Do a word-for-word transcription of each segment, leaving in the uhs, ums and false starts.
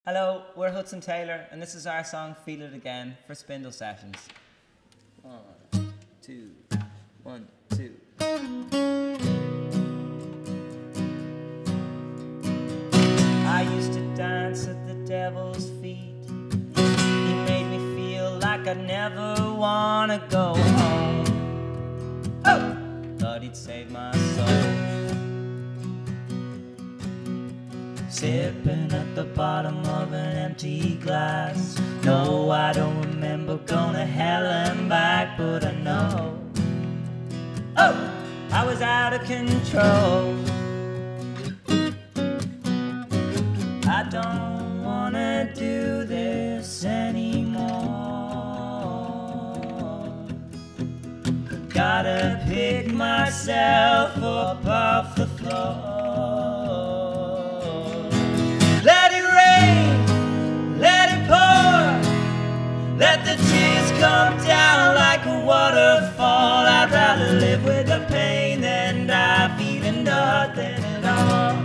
Hello, we're Hudson Taylor, and this is our song Feel It Again for Spindle Sessions. One, two, one, two. I used to dance at the devil's feet. He made me feel like I'd never wanna go home. Oh! Thought he'd save my soul. Sipping at the bottom of an empty glass. No, I don't remember going to hell and back, but I know, oh, I was out of control. I don't want to do this anymore. Gotta pick myself up off the floor. Let the tears come down like a waterfall. I'd rather live with the pain than die feeling nothing at all.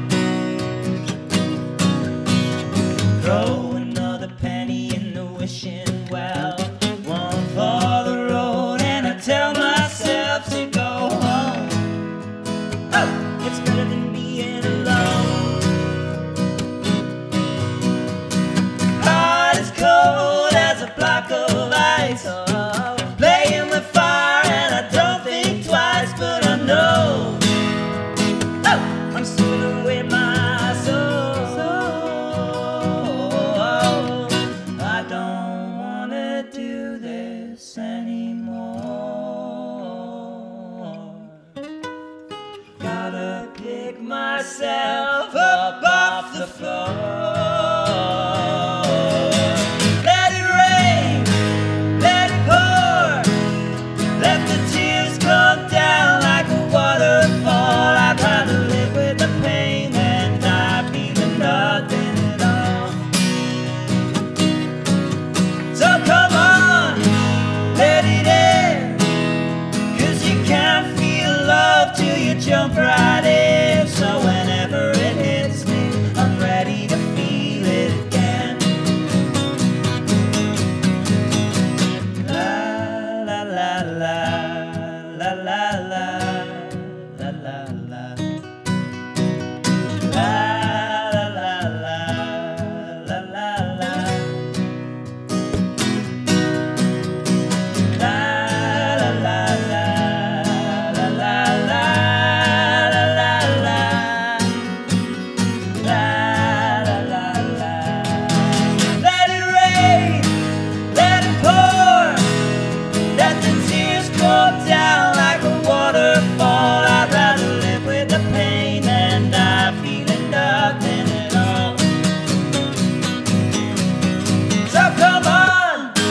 Throw another penny in the wishing well. One for the road and I tell myself to go home. Oh, it's better than being alone. Heart is cold as a block of ice, oh, playing with fire and I don't think twice, but I know, oh, I'm stealing away my soul. I don't want to do this anymore. Gotta pick myself up off the floor. Jump right in, so whenever it hits me, I'm ready to feel it again. La la la la la la la la la la la la la la la la la.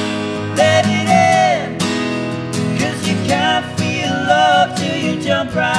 Jump right